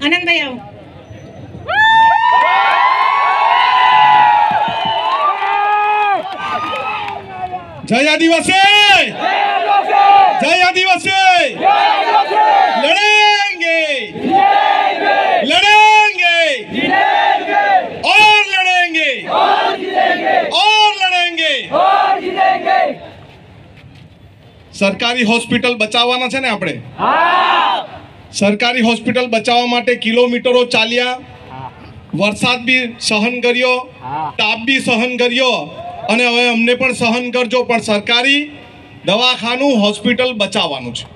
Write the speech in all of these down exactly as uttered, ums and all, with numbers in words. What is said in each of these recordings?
આનંદભાઈ આવો. જય આદિવાસી, જય આદિવાસી, લડેંગે લડેंगे और लड़ेंगे और लड़ेंगे. સરકારી હોસ્પિટલ બચાવવાના છે ને આપણે. સરકારી હોસ્પિટલ બચાવવા માટે કિલોમીટરો ચાલ્યા, વરસાદ બી સહન કર્યો, તાપ બી સહન કર્યો, અને હવે અમને પણ સહન કરજો, પણ સરકારી દવાખાનું હોસ્પિટલ બચાવવાનું છે.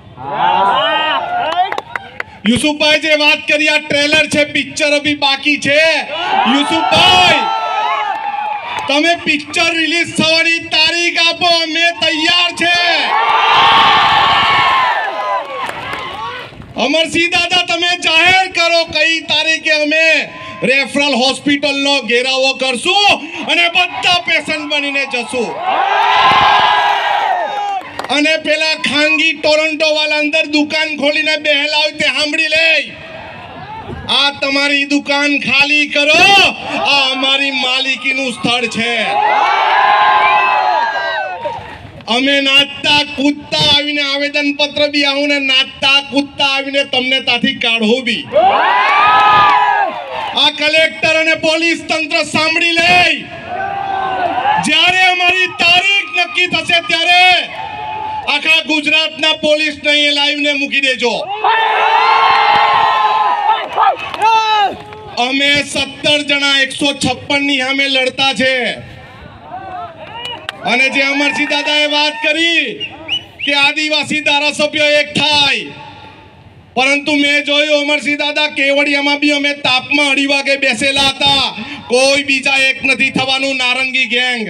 યુસુફભાઈ જે વાત કરી આ ટ્રેલર છે, પિક્ચર અભી બાકી છે. યુસુફભાઈ તમે પિક્ચર રિલીઝ થવાની તારીખ આપો, અમે તૈયાર છે. અમરસિંહ દાદા તમે જાહેર કરો કઈ તારીખે અમે રેફરલ હોસ્પિટલનો ઘેરાવો કરશું અને બધા પેશન્ટ બનીને જશું. અને પેલા ખાનગી ટોરન્ટો વાળા અંદર દુકાન ખોલીને બેહેલા હોય તે સાંભળી લે, આ તમારી દુકાન ખાલી કરો, આ અમારી માલિકીનું સ્થળ છે. અમે નાચતા કૂદતા આવીને આવેદન પત્ર બી આવું ને નાચતા કૂદતા આવીને તમને ત્યાંથી કાઢવું બી. આ કલેક્ટર અને પોલીસ તંત્ર સાંભળી લે, જ્યારે અમારી તારીખ નક્કી થશે ત્યારે આખા ગુજરાતના પોલીસને અહીં લાવીને મૂકી દેજો. અમે સત્તર જણા એકસો છપ્પન ની સામે લડતા છે. અને જે અમરસિંહ દાદાએ વાત કરી કે આદિવાસી ધારાસભ્યો એક થાય, પરંતુ મેં જોયું અમરસિંહ દાદા કેવડિયામાં બી અમે તાપમાં અઢી વાગે બેસેલા હતા, કોઈ બીજા એક નથી થવાનું. નારંગી ગેંગ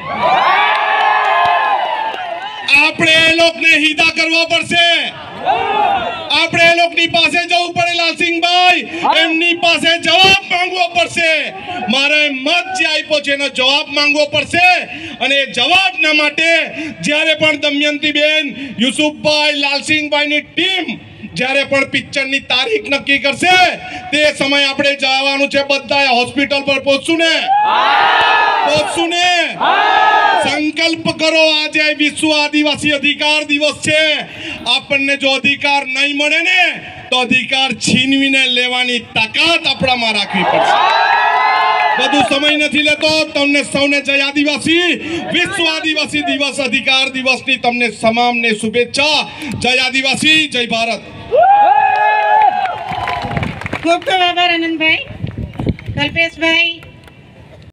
આપણે એ લોકોને હિદા કરવા પડશે. આપણે એ લોકોની પાસે જવું પડે લાલસિંહભાઈ, એમની પાસે જવાબ માંગવો પડશે. મારે મત જે આપ્યો છે એનો જવાબ માંગવો પડશે. અને એ જવાબના માટે જ્યારે પણ દમયંતીબેન, યુસુફભાઈ, લાલસિંહભાઈની ટીમ જ્યારે પણ પિક્ચરની તારીખ નક્કી કરશે તે સમય આપણે જવાનું છે. બધા હોસ્પિટલ પર પહોંચશું ને? પહોંચશું ને? સંકલ્પ કરો, આજે વિશ્વ આદિવાસી અધિકાર દિવસ છે. આપણને જો અધિકાર નહીં મળે ને તો અધિકાર છીનવીને લેવાની તાકાત આપણામાં રાખવી પડશે. બધો સમય નથી લેતો. તમને સૌને જય આદિવાસી, વિશ્વ આદિવાસી દિવસ, અધિકાર દિવસની તમને તમામને શુભેચ્છા. જય આદિવાસી, જય ભારત. ખૂબ ખૂબ આભાર આનંદભાઈ. કલ્પેશભાઈ.